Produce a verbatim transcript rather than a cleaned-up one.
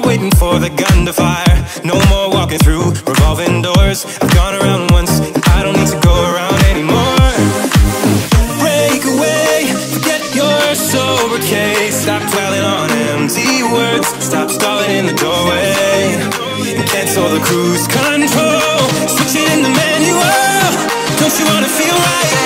more waiting for the gun to fire. No more walking through revolving doors. I've gone around once, and I don't need to go around anymore. Break away, forget your sober case. Stop dwelling on empty words. Stop stalling in the doorway and cancel the cruise control. Switch it in the manual. Don't you wanna feel right?